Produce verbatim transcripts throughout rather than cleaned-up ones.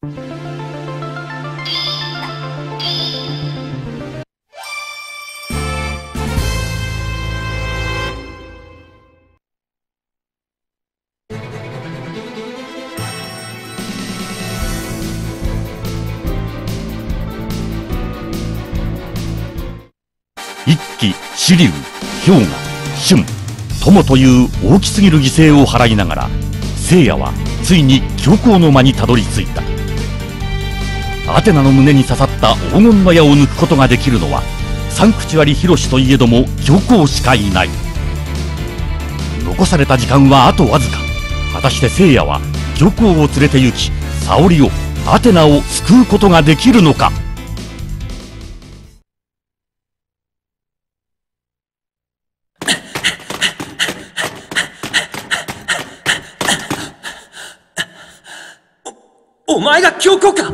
一騎、紫龍、氷河、春、友という大きすぎる犠牲を払いながら、聖夜はついに教皇の間にたどり着いた。アテナの胸に刺さった黄金の矢を抜くことができるのは、サンクチュアリ広しといえども教皇しかいない。残された時間はあとわずか。果たして聖夜は教皇を連れて行き、沙織を、アテナを救うことができるのか。 お前が教皇か。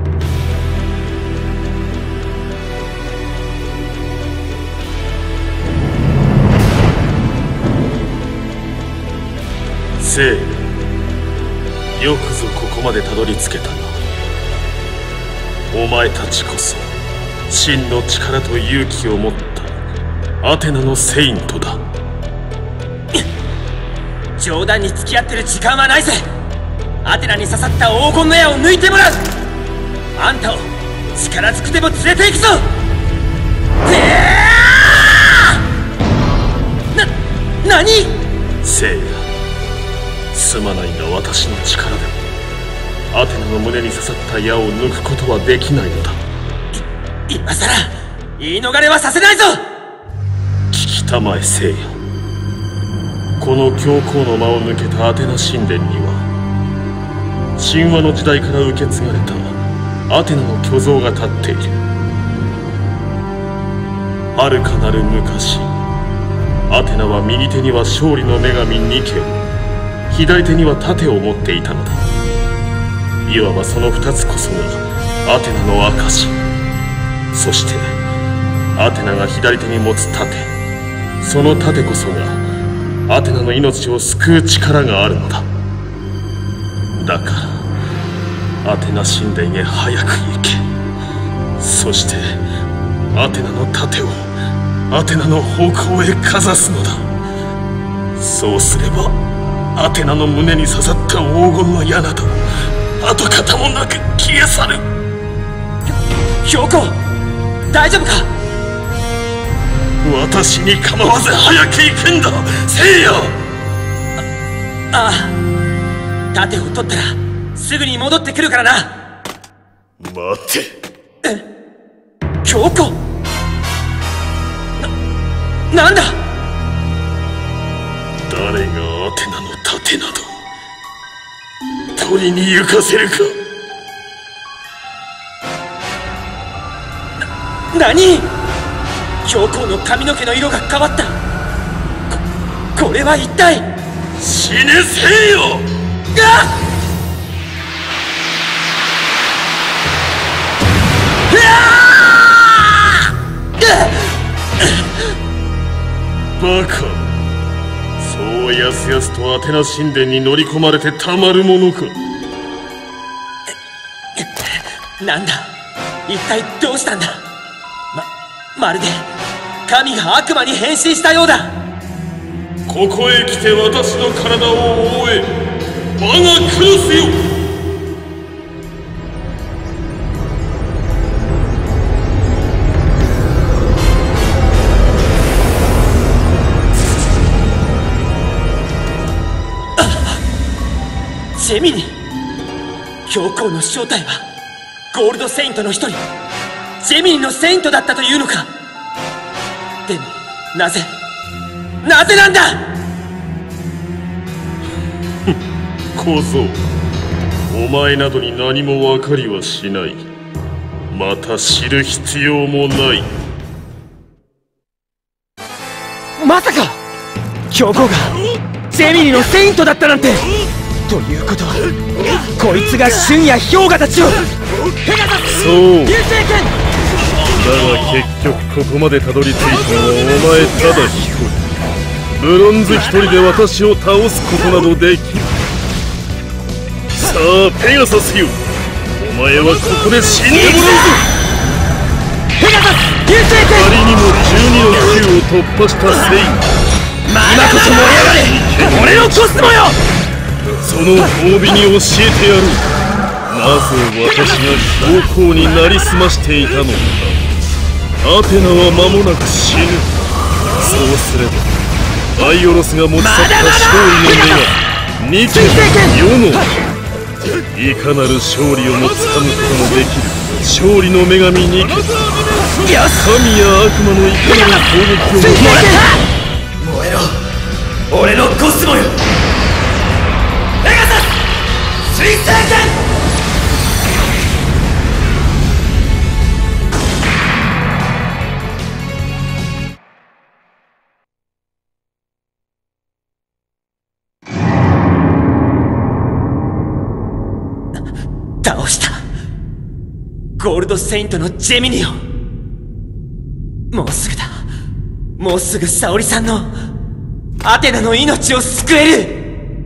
聖夜、よくぞここまでたどり着けたな。お前たちこそ真の力と勇気を持ったアテナのセイントだ。 冗談に付き合ってる時間はないぜ。アテナに刺さった黄金の矢を抜いてもらう。あんたを力ずくでも連れて行くぞ。な、何？ 聖夜、すまないが私の力でもアテナの胸に刺さった矢を抜くことはできないのだ。 い、今さら言い逃れはさせないぞ。 聞きたまえ聖夜、この教皇の間を抜けたアテナ神殿には神話の時代から受け継がれたアテナの巨像が立っている。遥かなる昔、アテナは右手には勝利の女神ニケを、左手には盾を持っていたのだ。いわばその二つこそがアテナの証。そしてアテナが左手に持つ盾、その盾こそがアテナの命を救う力があるのだ。だからアテナ神殿へ早く行け。そしてアテナの盾をアテナの方向へかざすのだ。そうすればアテナの胸に刺さった黄金の矢など跡形もなく消え去る。 教皇、大丈夫か。 私に構わず早く行くんだ聖夜。 ああ、盾を取ったらすぐに戻ってくるからな。 待て。 え、教皇、な、なんだ。 誰がアテナの盾など取りに行かせるか。 な、何？教皇の髪の毛の色が変わった。こ、これは一体。 死ね聖夜。バカ、そうやすやすとアテナ神殿に乗り込まれてたまるものか。 なんだ、一体どうしたんだ。ま、まるで神が悪魔に変身したようだ。 ここへ来て私の体を覆え、我がクロスよ。 ジェミニ、教皇の正体はゴールドセイントの一人、ジェミニのセイントだったというのか。でもなぜなぜなんだ。 小僧、お前などに何も分かりはしない。また知る必要もない。 まさか教皇がジェミニのセイントだったなんて。ということはこいつが春や氷河たちを。ペガサス、 そう流星剣。 だが結局ここまでたどり着いたのはお前ただ一人。ブロンズ一人で私を倒すことなどできる。さあペガサスよ、お前はここで死んでもらうぞ。 ペガサス流星剣。 仮にもじゅうにのきゅうを突破したセイン、 今こそ燃え上がれ俺のコスモよ。 その褒美に教えてやる。なぜ私が教皇になりすましていたのか。アテナは間もなく死ぬ。そうすればアイオロスが持ち去った勝利の目がにけ世のいかなる勝利をもつかむことのできる勝利の女神ニケ。神や悪魔のいかなる攻撃をも燃えろ俺のコスモよ。ペガサス水星剣。倒したゴールドセイントのジェミニを。もうすぐだ。もうすぐ沙織さんのアテナの命を救える。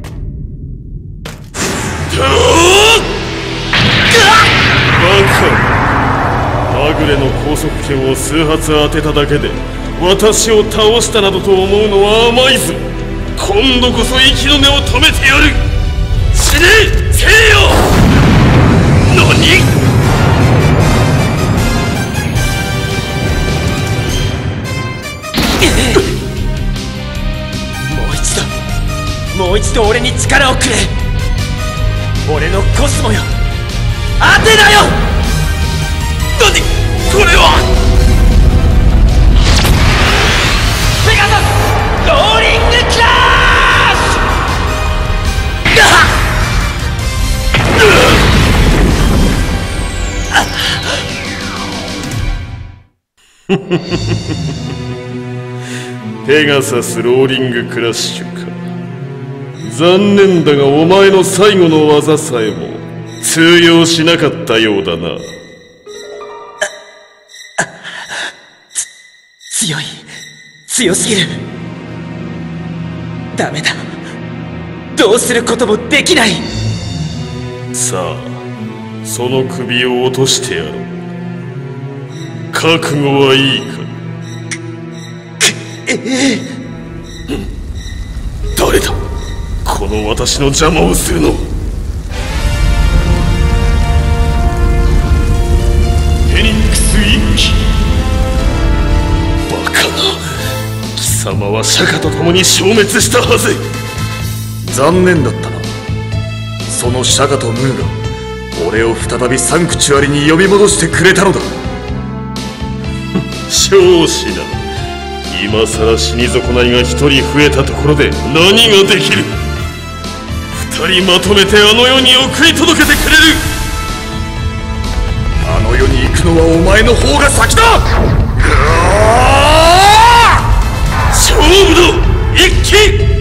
バカ。まぐれの高速剣を数発当てただけで私を倒したなどと思うのは甘いぞ。今度こそ息の根を止めてやる。死ねせいよ。何？もう一度もう一度俺に力をくれ。俺のコスモよアテナよ。何これは。ペガサスローリングクラッシュ。ペガサスローリングクラッシュか。残念だがお前の最後の技さえも通用しなかったようだな。 つ強い強すぎる。ダメだ。どうすることもできない。 さあその首を落としてやろう。覚悟はいいか。 ええ誰だこの私の邪魔をするの。フェニックス一騎。バカな。貴様は釈迦と共に消滅したはず。 残念だったな。その釈迦とムーが俺を再びサンクチュアリに呼び戻してくれたのだ。 少子だ。今さら死に損ないが一人増えたところで何ができる。二人まとめてあの世に送り届けてくれる。 あの世に行くのはお前の方が先だ。 勝負だ一騎。